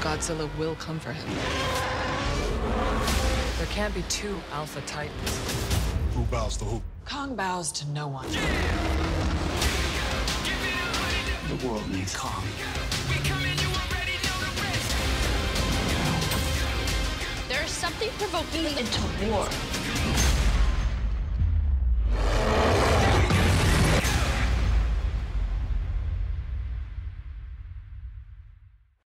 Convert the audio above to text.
Godzilla will come for him. There can't be two Alpha Titans. Who bows to who? Kong bows to no one. The world needs Kong. There's something provoking them into war.